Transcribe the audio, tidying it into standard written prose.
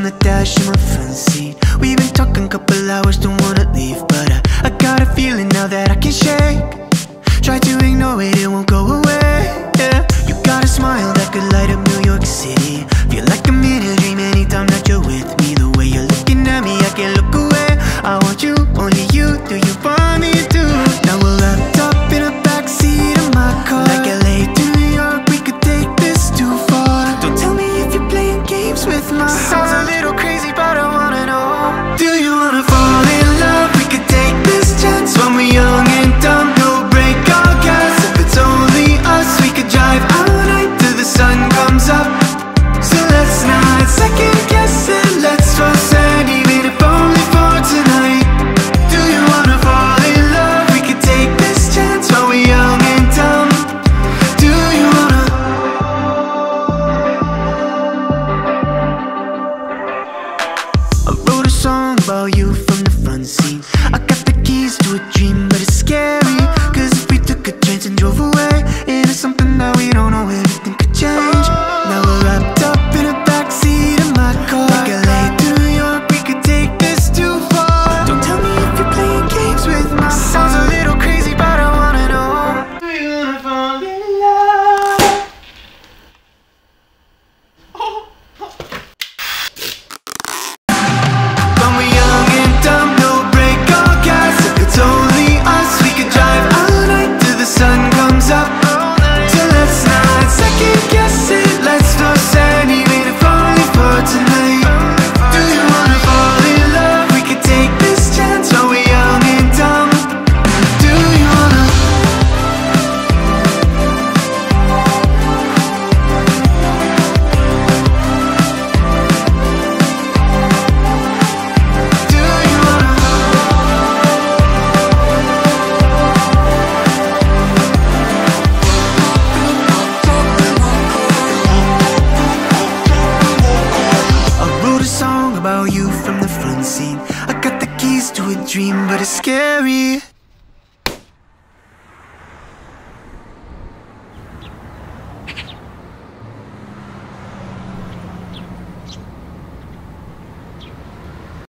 the dash in my front seat. We've been talking couple hours, don't wanna leave, but I got a feeling now that I can shake. Try to ignore it, it won't go away, yeah. You got a smile that could light up New York City. Feel like I'm in a dream anytime that you're with me. The way you're looking at me, I can't look away. I want you, only you, do you want me to? Now we're wrapped up in a backseat of my car, like LA to New York, we could take this too far. Don't tell me if you're playing games with my heart. Sounds a little crazy, but I wanna know, do you wanna fall in love? We could take this chance when we're young and dumb. No break our gas, if it's only us, we could drive all night till the sun comes up. So let's not second guess it, let's trust it, even if only for tonight. Do you wanna fall in love? We could take this chance while we're young and dumb. Do you wanna? I wrote a song about you from the front seat. I got the keys to a dream, but it's scary, cause if we took a chance and drove away into something that we don't know, everything could change. Now we're wrapped up in a backseat of my car, like LA to New York, we could take this too far. Don't tell me if you're playing games with my heart. Sounds a little crazy, but I wanna know, do you wanna fall in love? When we're young and dumb, no break or gas, if it's only us, we could drive all night till the sun comes up. So let's not second guess it, let's toss it, even if only for tonight. Do you wanna fall in love? We could take this chance while we're young and dumb. Do you wanna? Do you wanna? I wrote a song about you from the front seat. I got the keys to a dream, but it's scary.